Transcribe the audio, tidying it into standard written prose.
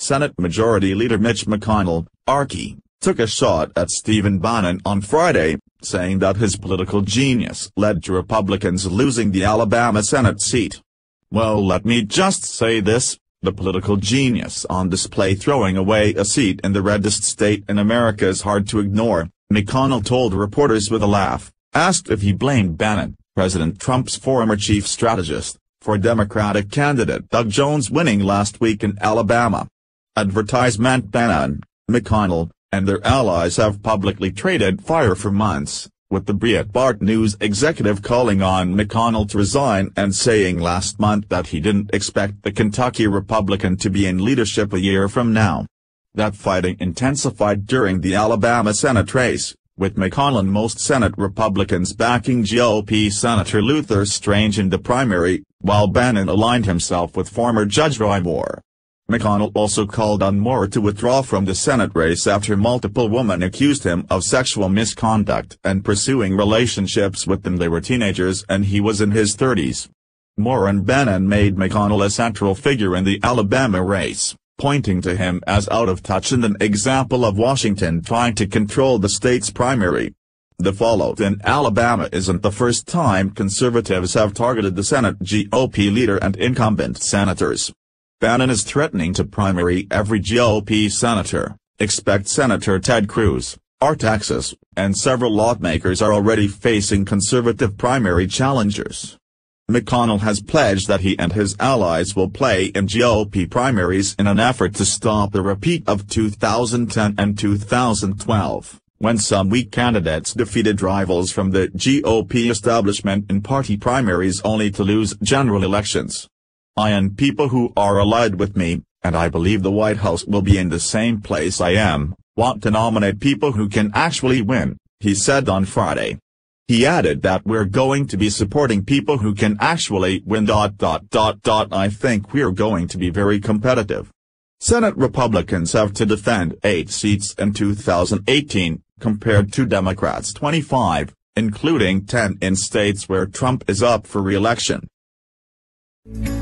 Senate Majority Leader Mitch McConnell, RK, took a shot at Stephen Bannon on Friday, saying that his political genius led to Republicans losing the Alabama Senate seat. "Well, let me just say this, the political genius on display throwing away a seat in the reddest state in America is hard to ignore," McConnell told reporters with a laugh, asked if he blamed Bannon, President Trump's former chief strategist, for Democratic candidate Doug Jones winning last week in Alabama. Advertisement Bannon, McConnell, and their allies have publicly traded fire for months, with the Breitbart News executive calling on McConnell to resign and saying last month that he didn't expect the Kentucky Republican to be in leadership a year from now. That fighting intensified during the Alabama Senate race, with McConnell and most Senate Republicans backing GOP Senator Luther Strange in the primary, while Bannon aligned himself with former Judge Roy Moore. McConnell also called on Moore to withdraw from the Senate race after multiple women accused him of sexual misconduct and pursuing relationships with them. They were teenagers and he was in his 30s. Moore and Bannon made McConnell a central figure in the Alabama race, pointing to him as out of touch and an example of Washington trying to control the state's primary. The fallout in Alabama isn't the first time conservatives have targeted the Senate GOP leader and incumbent senators. Bannon is threatening to primary every GOP senator, expect Senator Ted Cruz, Texas, and several lawmakers are already facing conservative primary challengers. McConnell has pledged that he and his allies will play in GOP primaries in an effort to stop the repeat of 2010 and 2012, when some weak candidates defeated rivals from the GOP establishment in party primaries only to lose general elections. "I and people who are allied with me, and I believe the White House will be in the same place I am, want to nominate people who can actually win," he said on Friday. He added that "we're going to be supporting people who can actually win. I think we're going to be very competitive." Senate Republicans have to defend 8 seats in 2018, compared to Democrats' 25, including 10 in states where Trump is up for re-election.